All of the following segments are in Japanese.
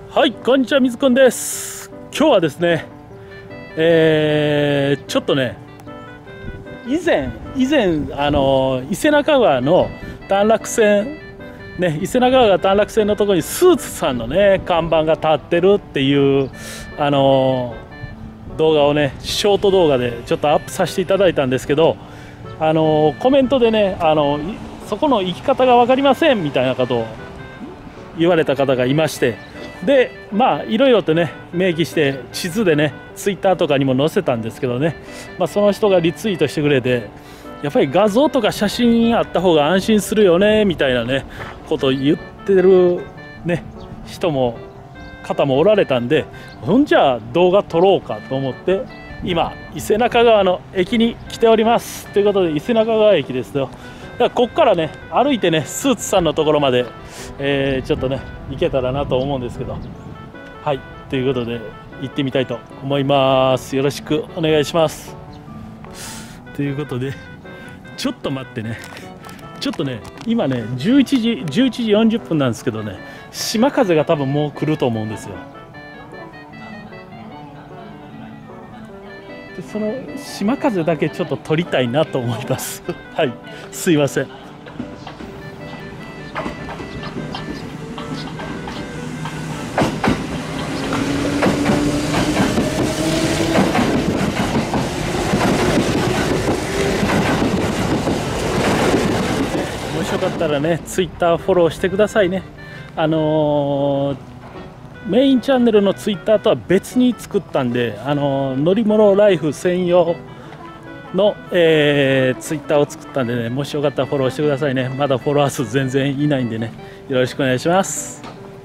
はい、こんにちは、みずくんです。今日はですね、ちょっとね、以前伊勢中川の短絡線ね、伊勢中川が短絡線のところにスーツさんのね看板が立ってるっていう動画をね、ショート動画でちょっとアップさせていただいたんですけど、コメントでね、そこの行き方が分かりませんみたいなことを言われた方がいまして、でまあいろいろとね明記して地図でねツイッターとかにも載せたんですけどね、その人がリツイートしてくれて、やっぱり画像とか写真あった方が安心するよねみたいなねことを言ってるね方もおられたんで、ほんじゃあ動画撮ろうかと思って今伊勢中川の駅に来ております。ということで伊勢中川駅ですよ。だからここからね歩いてねスーツさんのところまで、ちょっとね行けたらなと思うんですけど、はい、ということで行ってみたいと思います。よろしくお願いします。ということでちょっと待ってね、ちょっとね今ね11時40分なんですけどね、島風が多分もう来ると思うんですよ。でその島風だけちょっと撮りたいなと思いますはい、すいません。もしよかったらねツイッターフォローしてくださいね。メインチャンネルのツイッターとは別に作ったんで、乗り物ライフ専用の、ツイッターを作ったんでね、もしよかったらフォローしてくださいね。まだフォロワー数全然いないんでね、よろしくお願いします。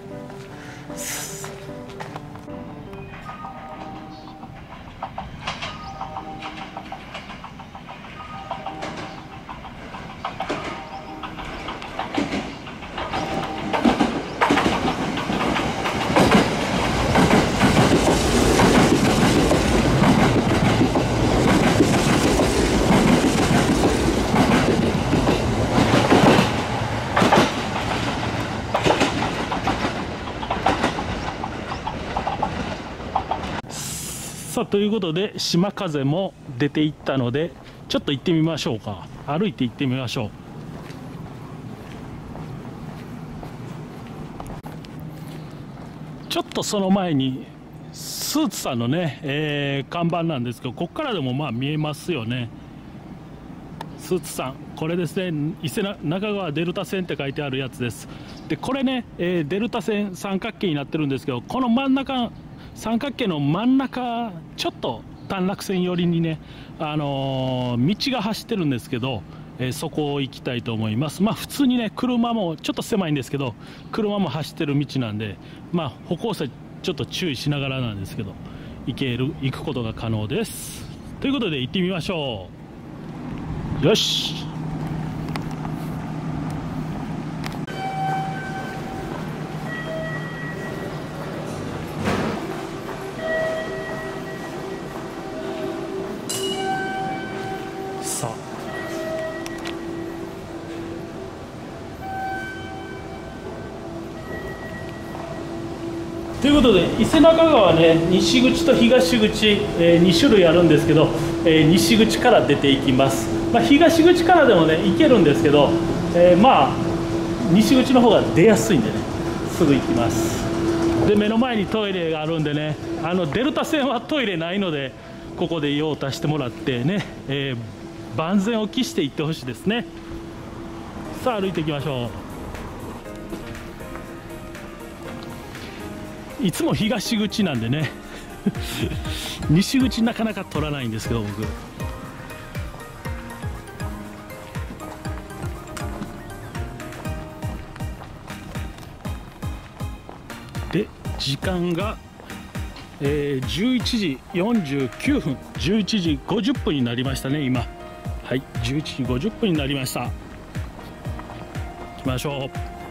さあということで島風も出ていったので、ちょっと行ってみましょうか。歩いて行ってみましょう。ちょっとその前にスーツさんのね、看板なんですけど、ここからでもまあ見えますよね。スーツさん、これですね、伊勢中川デルタ線って書いてあるやつです。でこれね、デルタ線三角形になってるんですけど、この真ん中三角形の真ん中ちょっと短絡線寄りにね、道が走ってるんですけど、そこを行きたいと思います。普通にね車もちょっと狭いんですけど車も走ってる道なんで、歩行者ちょっと注意しながらなんですけど行くことが可能です。ということで行ってみましょう。よし。さあということで伊勢中川はね西口と東口、2種類あるんですけど、西口から出ていきます。東口からでもね行けるんですけど、西口の方が出やすいんでねすぐ行きます。で目の前にトイレがあるんでね、デルタ線はトイレないのでここで用を足してもらってね、万全を期して行ってほしいですね。さあ歩いていきましょう。いつも東口なんでね西口なかなか取らないんですけど僕。で時間が、11時49分11時50分になりましたね今。はい、11時50分になりました。行きましょう。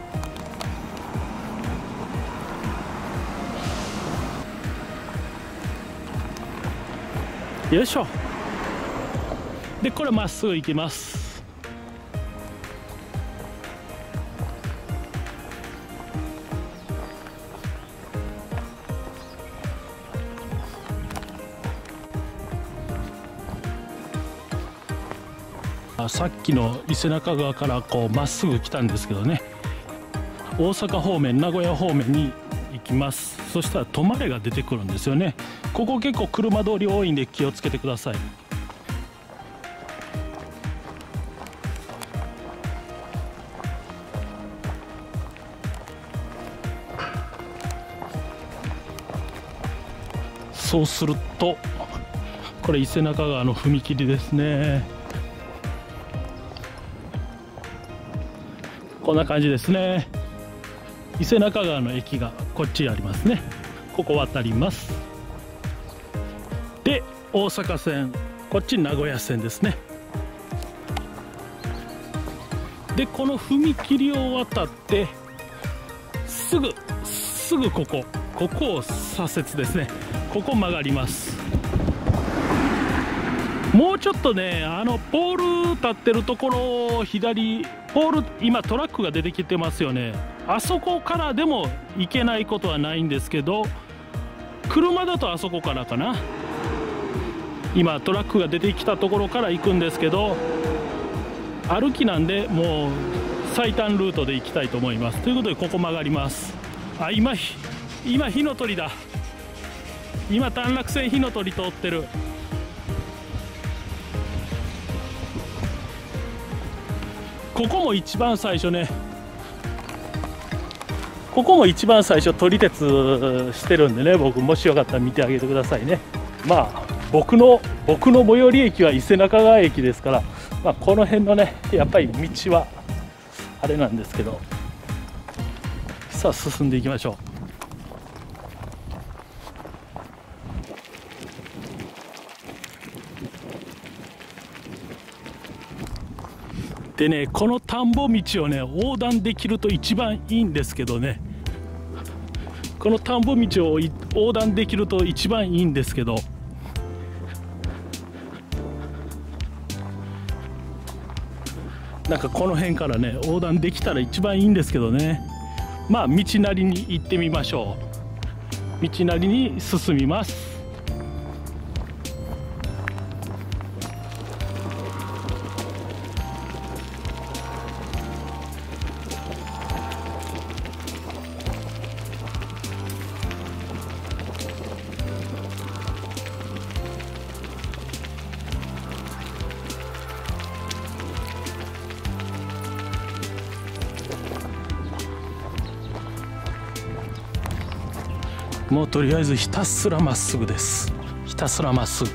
よいしょ。でこれまっすぐ行きます。 さっきの伊勢中川からこうまっすぐ来たんですけどね、大阪方面、名古屋方面に行きます。そしたら止まれが出てくるんですよね。ここ結構車通り多いんで気をつけてください。そうするとこれ伊勢中川の踏切ですね。こんな感じですね。伊勢中川の駅がこっちありますね。ここ渡ります。で大阪線、こっち名古屋線ですね。でこの踏切を渡ってすぐここを左折ですね。ここ曲がります。もうちょっとね、ポール立ってるところ左、ポール今トラックが出てきてますよね。あそこからでも行けないことはないんですけど、車だとあそこからかな。今トラックが出てきたところから行くんですけど、歩きなんでもう最短ルートで行きたいと思います。ということでここ曲がります。今火の鳥だ。今短絡線火の鳥通ってる。ここも一番最初ね、ここも一番最初撮り鉄してるんでね、僕もしよかったら見てあげてくださいね。まあ僕の最寄り駅は伊勢中川駅ですから、この辺のねやっぱり道はあれなんですけど、さあ進んでいきましょう。でね、この田んぼ道をね横断できると一番いいんですけどね、この田んぼ道を横断できると一番いいんですけど、なんかこの辺からね横断できたら一番いいんですけどね。まあ道なりに行ってみましょう。道なりに進みます。もうとりあえずひたすらまっすぐです。ひたすらまっすぐ。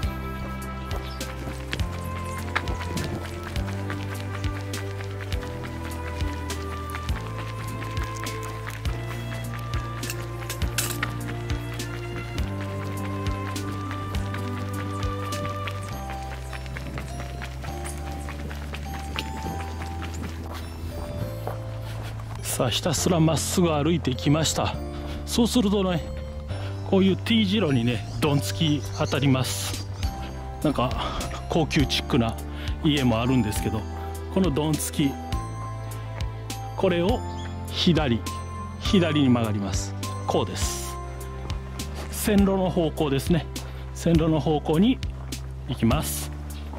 さあひたすらまっすぐ歩いてきました。そうするとね、こういう T 字路にねどんつき当たります。なんか高級チックな家もあるんですけど、このどんつき、これを左に曲がります。こうです。線路の方向ですね。線路の方向に行きます。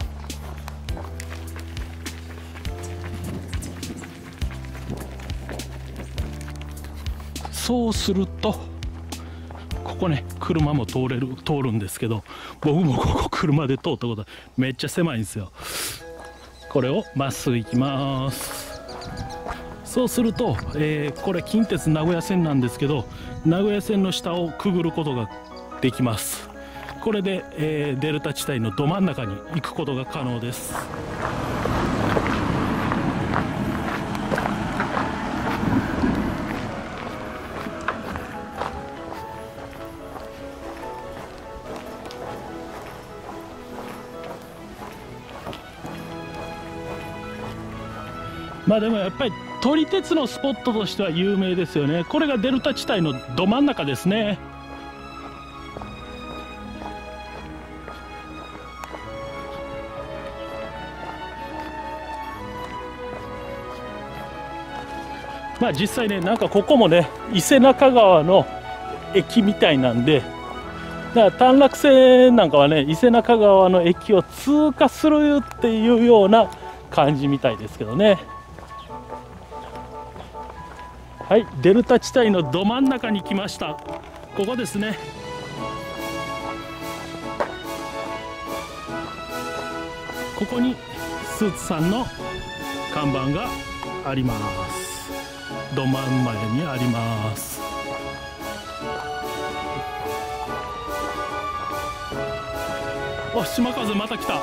そうするとここね車も通るんですけど、僕もここ車で通ったことはめっちゃ狭いんですよ。これをまっすぐ行きます。そうすると、これ近鉄名古屋線なんですけど、名古屋線の下をくぐることができます。これで、デルタ地帯のど真ん中に行くことが可能です。まあでもやっぱり撮り鉄のスポットとしては有名ですよね。これがデルタ地帯のど真ん中ですね。まあ実際ね、なんかここもね伊勢中川の駅みたいなんで、 だから短絡線なんかはね、伊勢中川の駅を通過するっていうような感じみたいですけどね。はい、デルタ地帯のど真ん中に来ました。ここですね。ここにスーツさんの看板があります。ど真ん前にあります。お、島風また来た。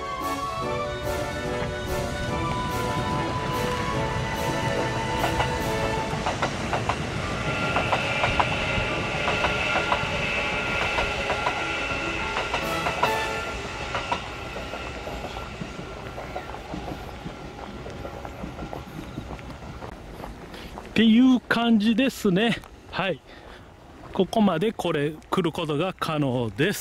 っていう感じですね。はい、ここまで来ることが可能です。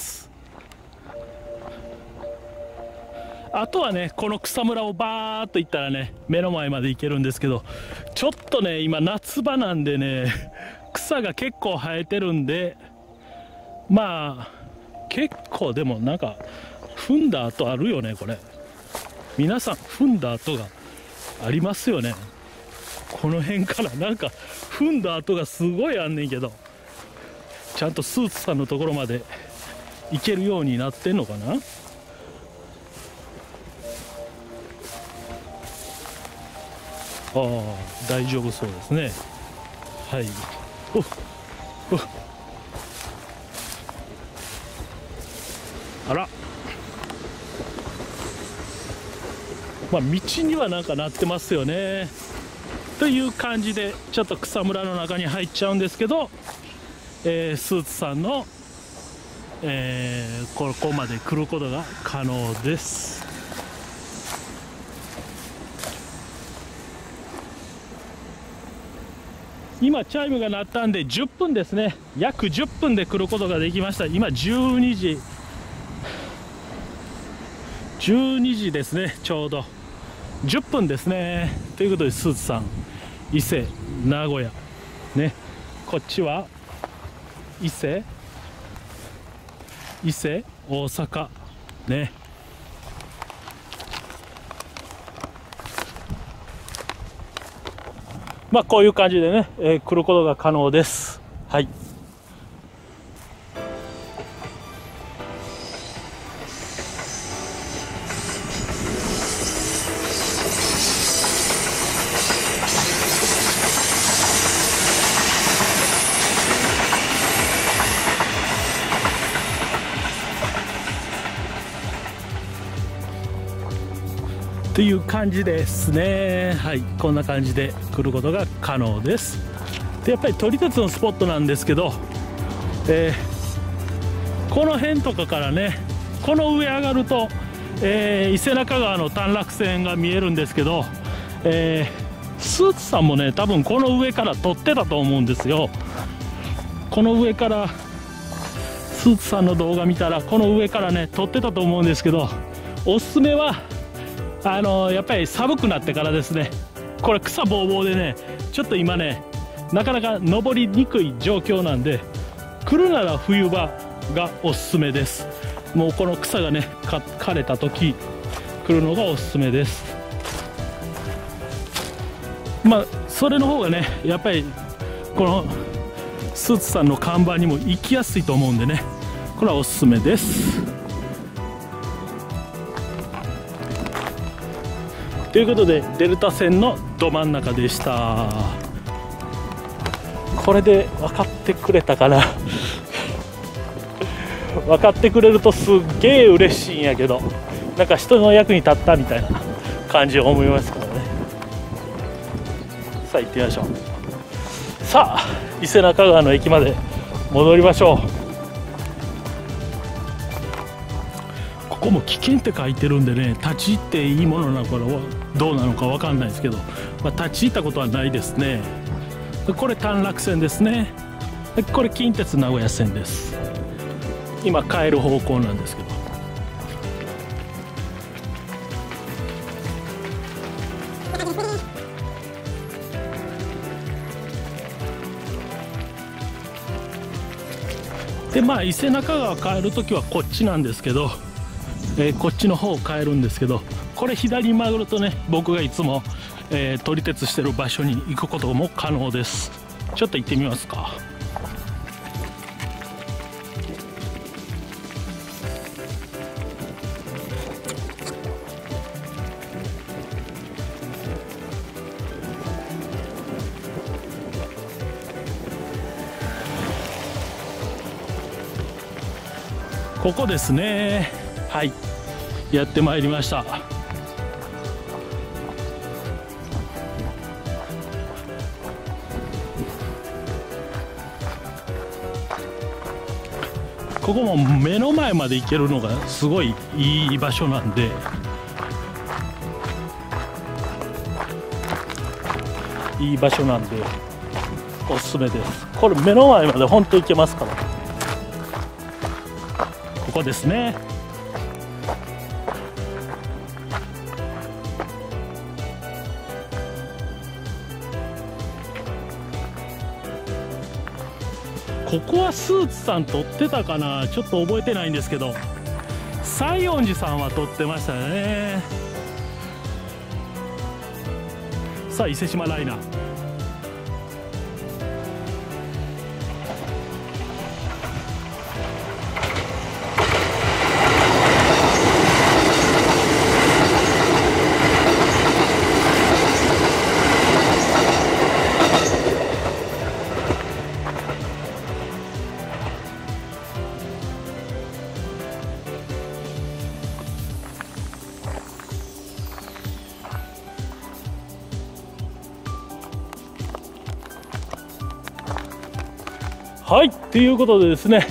あとはね、この草むらをバーっと行ったらね、目の前まで行けるんですけど、ちょっとね、今夏場なんでね、草が結構生えてるんで、まあ結構、でもなんか踏んだ跡あるよね。これ皆さん踏んだ跡がありますよね。この辺からなんか踏んだ跡がすごいあんねんけど、ちゃんとスーツさんのところまで行けるようになってんのかな。ああ、大丈夫そうですね。はい。あら、まあ道にはなんかなってますよね。という感じで、ちょっと草むらの中に入っちゃうんですけど、スーツさんの、ここまで来ることが可能です。今チャイムが鳴ったんで10分ですね。約10分で来ることができました。今12時ですね。ちょうど10分ですね。ということで、スーツさん伊勢名古屋ね、こっちは伊勢大阪ね。まあこういう感じでね、来ることが可能です。はい。という感じですね。はい、こんな感じで来ることが可能です。でやっぱり撮り鉄のスポットなんですけど、この辺とかからね、この上上がると、伊勢中川の短絡線が見えるんですけど、スーツさんもね、多分この上から撮ってたと思うんですよ。この上からスーツさんの動画見たら、この上からね撮ってたと思うんですけど、おすすめはやっぱり寒くなってからですね。これ草ぼうぼうでね、ちょっと今ねなかなか登りにくい状況なんで、来るなら冬場がおすすめです。もうこの草がね枯れた時来るのがおすすめです。まあそれの方がね、やっぱりこのスーツさんの看板にも行きやすいと思うんでね、これはおすすめです。ということで、デルタ線のど真ん中でした。これで分かってくれたかな分かってくれるとすっげえ嬉しいんやけど、なんか人の役に立ったみたいな感じを思いますからね。さあ行ってみましょう。さあ伊勢中川の駅まで戻りましょう。ここも危険って書いてるんでね、立ち入っていいものなのかどうなのか分かんないですけど、まあ、立ち入ったことはないですね。これ短絡線ですね。これ近鉄名古屋線です。今帰る方向なんですけど、 で伊勢中川帰る時はこっちなんですけど、こっちの方を帰るんですけど、これ左に曲がるとね、僕がいつも、撮り鉄してる場所に行くことも可能です。ちょっと行ってみますか。ここですね。はい、やってまいりました。ここも目の前まで行けるのがすごいいい場所なんで、いい場所なんでおすすめです。これ目の前まで本当行けますから。ここですね。ここはスーツさん撮ってたかな、ちょっと覚えてないんですけど、西園寺さんは撮ってましたね。さあ伊勢志摩ライナー、はい、ということでですね、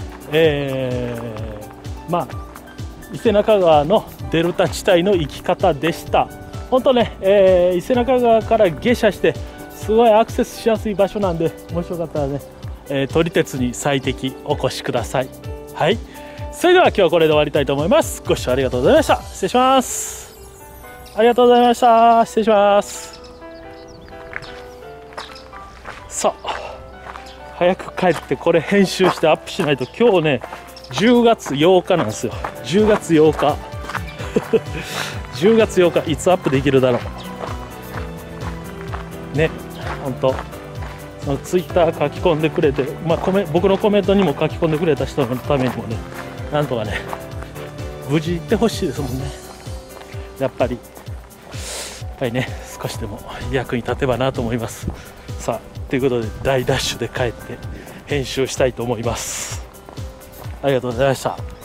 伊勢中川のデルタ地帯の行き方でした。本当ね、伊勢中川から下車してすごいアクセスしやすい場所なんで、もしよかったらね、撮り鉄に最適お越しください。はい、それでは今日はこれで終わりたいと思います。ご視聴ありがとうございました。失礼します。ありがとうございました。失礼します。さあ早く帰ってこれ編集してアップしないと。今日ね10月8日なんですよ。10月8日10月8日いつアップできるだろうね。本当そのツイッター書き込んでくれて、僕のコメントにも書き込んでくれた人のためにもね、なんとかね無事行ってほしいですもんね。やっぱりね、少しでも役に立てばなと思います。さあということで大ダッシュで帰って編集したいと思います。ありがとうございました。